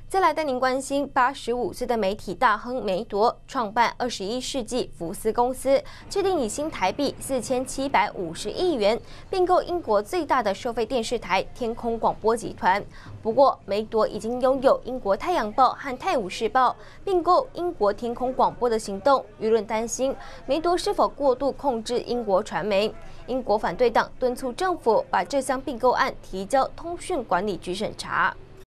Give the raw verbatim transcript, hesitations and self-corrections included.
再来带您关心，八十五岁的媒体大亨梅铎创办二十一世纪福斯公司，确定以新台币四千七百五十亿元并购英国最大的收费电视台天空广播集团。不过，梅铎已经拥有英国《太阳报》和《泰晤士报》，并购英国天空广播的行动，舆论担心梅铎是否过度控制英国传媒。英国反对党敦促政府把这项并购案提交通讯管理局审查。